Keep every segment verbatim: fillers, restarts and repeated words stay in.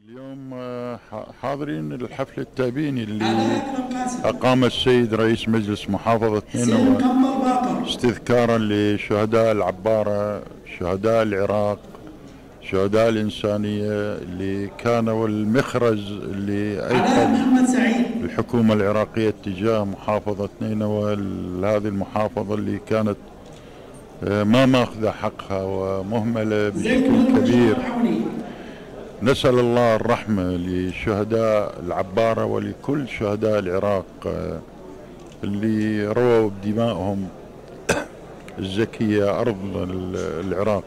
اليوم حاضرين الحفل التأبيني اللي أقام السيد رئيس مجلس محافظة نينوى استذكارا لشهداء العبارة، شهداء العراق، شهداء الإنسانية اللي كانوا المخرج اللي أيقظ الحكومة العراقية تجاه محافظة نينوى، هذه المحافظة اللي كانت ما ماخذة حقها ومهملة بشكل كبير. نسأل الله الرحمة لشهداء العبارة ولكل شهداء العراق اللي رووا بدمائهم الزكية أرض العراق،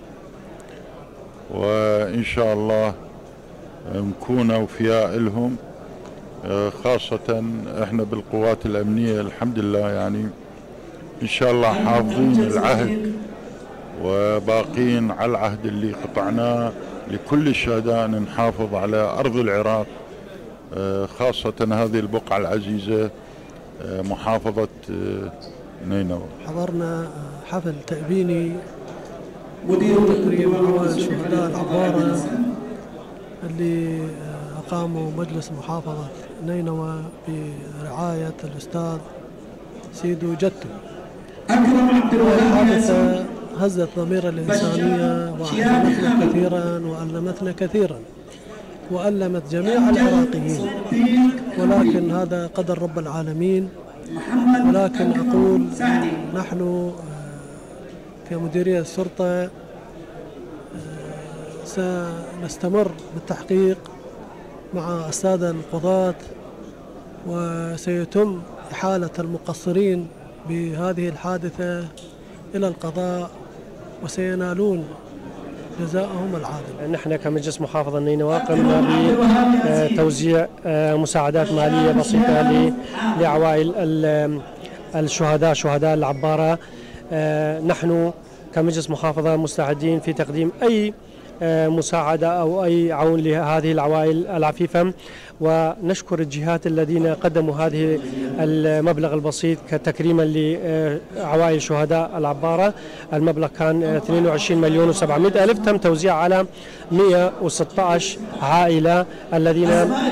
وإن شاء الله نكون أوفياء لهم، خاصة إحنا بالقوات الأمنية الحمد لله يعني إن شاء الله حافظين العهد وباقين على العهد اللي قطعناه لكل الشهداء أن نحافظ على أرض العراق، خاصة هذه البقعة العزيزة محافظة نينوى. حضرنا حفل تأبيني تكريم عوائل شهداء العبارة اللي أقاموا مجلس محافظة نينوى برعاية الأستاذ سيدو جتو. حادثة هزت ضمير الإنسانية وأحزنتنا كثيرا وألمتنا كثيرا وألمت جميع العراقيين، ولكن هذا قدر رب العالمين. ولكن أقول نحن كمديرية الشرطة سنستمر بالتحقيق مع السادة القضاة، وسيتم إحالة المقصرين بهذه الحادثة إلى القضاء وسينالون جزاءهم العادل. نحن كمجلس محافظة نينوى قمنا بتوزيع مساعدات مالية بسيطة لعوائل الشهداء شهداء العبارة. نحن كمجلس محافظة مستعدين في تقديم أي مساعدة أو أي عون لهذه العوائل العفيفة، ونشكر الجهات الذين قدموا هذه المبلغ البسيط كتكريما لعوائل شهداء العبارة. المبلغ كان اثنين وعشرين مليون وسبعمائة ألف، تم توزيع على مئة وستة عشر عائلة الذين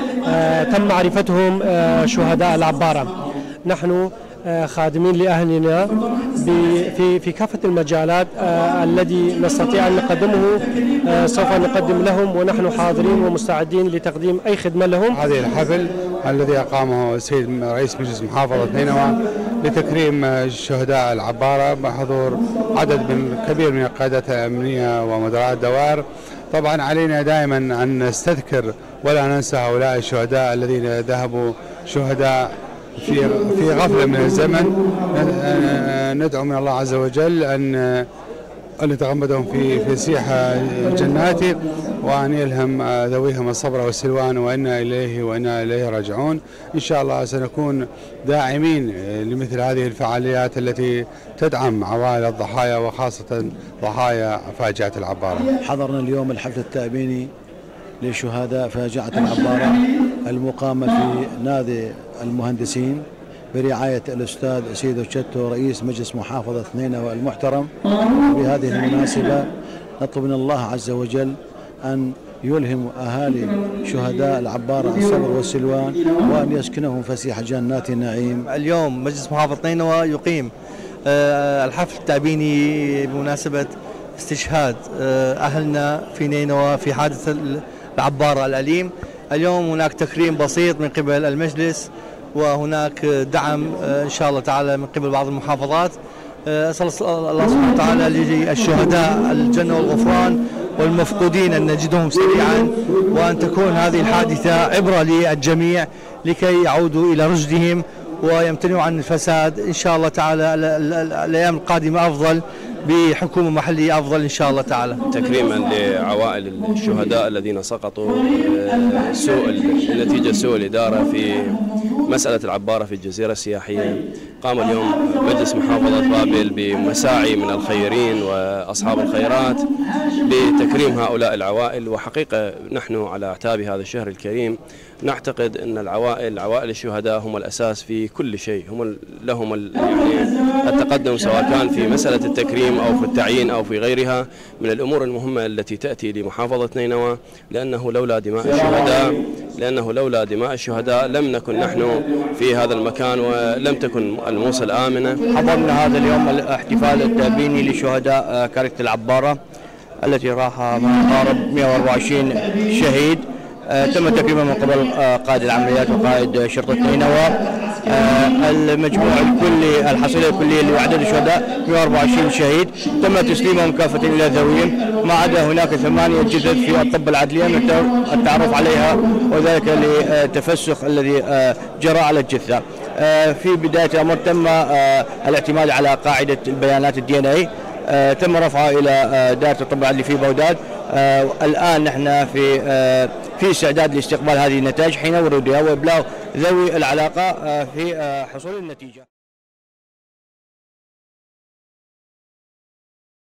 تم معرفتهم شهداء العبارة. نحن خادمين لأهلنا في في كافة المجالات الذي نستطيع أن نقدمه سوف نقدم لهم، ونحن حاضرين ومستعدين لتقديم أي خدمة لهم. هذه الحفل الذي أقامه السيد رئيس مجلس محافظة نينوى لتكريم شهداء العبارة بحضور عدد من كبير من القيادات الأمنية ومدراء الدوائر. طبعا علينا دائما أن نستذكر ولا ننسى هؤلاء الشهداء الذين ذهبوا شهداء في في غفلة من الزمن. ندعو من الله عز وجل أن أن يتغمدهم في في سيح جناته، وأن يلهم ذويهم الصبر والسلوان، وإنا إليه وإنا إليه راجعون. إن شاء الله سنكون داعمين لمثل هذه الفعاليات التي تدعم عوائل الضحايا وخاصة ضحايا فاجعة العبارة. حضرنا اليوم الحفل التأبيني لشهداء فاجعة العبارة المقامة في نادي المهندسين برعاية الأستاذ سيدو جتو رئيس مجلس محافظة نينوى المحترم. بهذه المناسبة نطلب من الله عز وجل أن يلهم أهالي شهداء العبارة الصبر والسلوان، وأن يسكنهم فسيح جنات النعيم. اليوم مجلس محافظة نينوى يقيم الحفل التأبيني بمناسبة استشهاد أهلنا في نينوى في حادث العبارة الأليم. اليوم هناك تكريم بسيط من قبل المجلس، وهناك دعم إن شاء الله تعالى من قبل بعض المحافظات. أسأل الله سبحانه وتعالى للشهداء الجنة والغفران، والمفقودين أن نجدهم سريعا، وأن تكون هذه الحادثة عبرة للجميع لكي يعودوا إلى رشدهم ويمتنعوا عن الفساد. إن شاء الله تعالى الأيام القادمة أفضل بحكومة محلية أفضل إن شاء الله تعالى. تكريما لعوائل الشهداء الذين سقطوا سوء نتيجة سوء الإدارة في مسألة العبارة في الجزيرة السياحية. قام اليوم مجلس محافظة بابل بمساعي من الخيرين وأصحاب الخيرات بتكريم هؤلاء العوائل. وحقيقة نحن على أعتاب هذا الشهر الكريم نعتقد أن العوائل عوائل الشهداء هم الأساس في كل شيء، هم لهم يعني التقدم سواء كان في مسألة التكريم أو في التعيين أو في غيرها من الأمور المهمة التي تأتي لمحافظة نينوى، لأنه لولا دماء الشهداء لأنه لولا دماء الشهداء لم نكن نحن في هذا المكان ولم تكن الموصل آمنة. حضرنا هذا اليوم الاحتفال التأبيني لشهداء كركة العبارة التي راح ما يقارب مئة وأربعة وعشرين شهيد. آه تم تكريمهم من قبل آه قائد العمليات وقائد شرطة نينوى. آه المجموع الكلي الحصيلة الكلية لعدد الشهداء مئة وأربعة وعشرين شهيد، تم تسليمهم كافة إلى ذويهم، ما عدا هناك ثمانية جثث في الطب العدلية التعرف عليها وذلك للتفسخ الذي آه جرى على الجثة. آه في بداية الأمر تم آه الاعتماد على قاعدة البيانات الدي ان اي، آه تم رفعها إلى آه دائرة الطب العدلي في بغداد. آه الآن نحن في آه في استعداد لاستقبال هذه النتائج حين ورودها وإبلاغ ذوي العلاقة آه في آه حصول النتيجة.